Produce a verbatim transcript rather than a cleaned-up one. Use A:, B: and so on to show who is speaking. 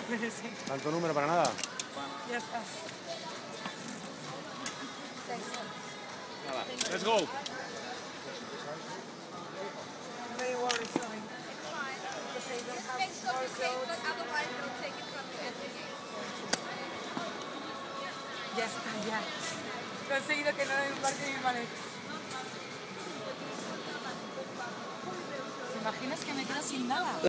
A: Sí.
B: ¿Tanto número para nada?
A: Ya está.
B: Nada. Let's go.
A: Very worried, sorry. Ya está, ya. He conseguido que no me parte mi maleta. ¿Te imaginas que me quedo sin nada?